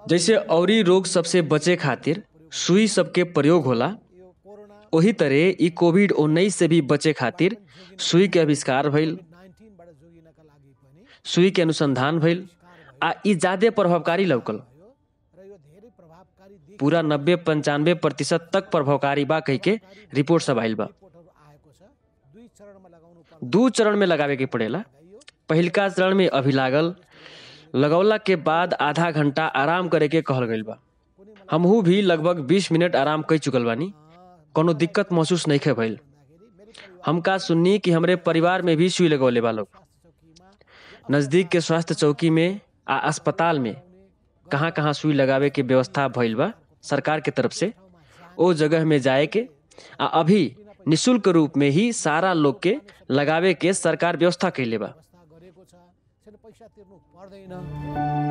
जैसे औरी रोग सबसे बचे खातिर सुई सबके प्रयोग होला, वही तरह ई कोविड-19 से भी बचे खातिर सुई के आविष्कार भइल, सुई के अनुसंधान भइल आ ई ज्यादे प्रभावकारी लौकल। पूरा 90-95% तक प्रभावकारी बा कह के रिपोर्ट सब आइल बा। 2 चरण में लगावे के पड़ेला। पहिलका चरण में अभी लगौला के बाद आधा घंटा आराम करे के कहल गइल बा। हमहू भी लगभग 20 मिनट आराम कर चुकल बानी, कोनो दिक्कत महसूस नहीं भइल। हमका सुननी कि हमरे परिवार में भी सुई लगौले बा लोग। नजदीक के स्वास्थ्य चौकी में आ अस्पताल में कहाँ कहाँ सुई लगावे के व्यवस्था भइल बा सरकार के तरफ से, ओ जगह में जाए के आ अभी निशुल्क रूप में ही सारा लोग के लगावे के सरकार व्यवस्था कैले बा।